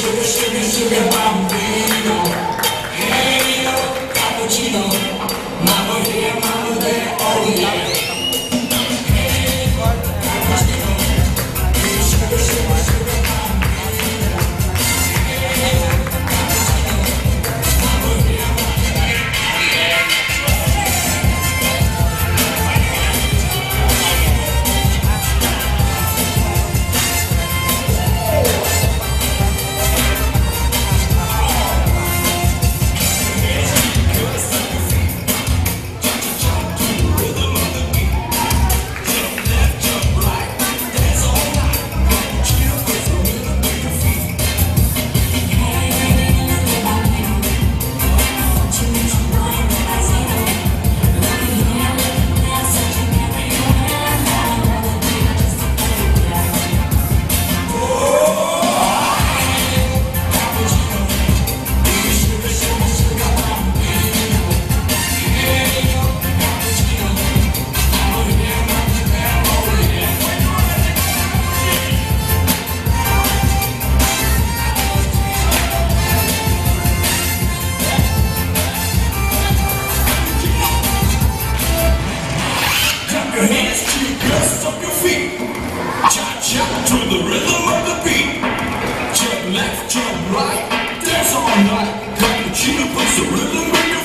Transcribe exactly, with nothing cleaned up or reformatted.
sugar, sugar, sugar bambino. Hey yo, Capuccino. Mama here, mama there, oh yeah. Hey, Capuccino. Hey, sugar, sugar, sugar bambino. Hey, Capuccino. Mama here, mama there, oh yeah. Your hands to your girls, stop your feet. Cha-cha to the rhythm of the beat. Jump left, jump right, dance all night. Capuccino puts the rhythm in your